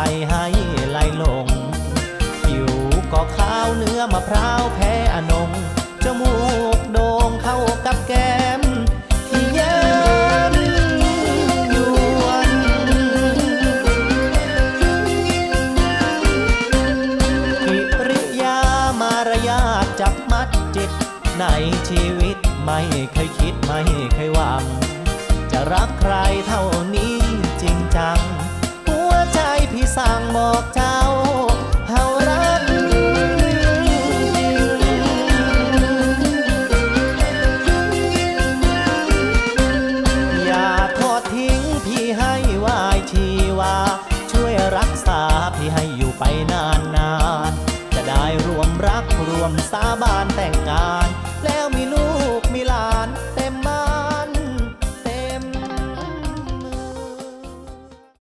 ให้ไหลลงผิวก็ขาวเนื้อมะพร้าวแพ้อนงจมูกโด่งเข้ากับแก้มที่เยิ้มยวนกิริยามารยาทจับมัดจิตในชีวิตไม่เคยคิดไม่เคยหวังจะรักใครเท่านี้จริงจังหัวใจพี่สั่งบอกเจ้าเฮารักอย่าทอดทิ้งพี่ให้วายชีวาช่วยรักษาพี่ให้อยู่ไปนานๆจะได้รวมรักรวมสาบานแต่งงาน